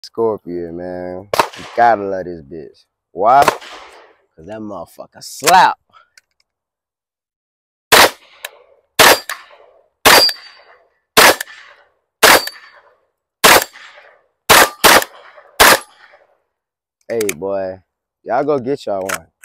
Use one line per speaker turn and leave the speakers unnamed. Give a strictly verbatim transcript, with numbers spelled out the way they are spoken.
Scorpion, man. You gotta love this bitch. Why? Cause that motherfucker slap. Hey, boy. Y'all go get y'all one.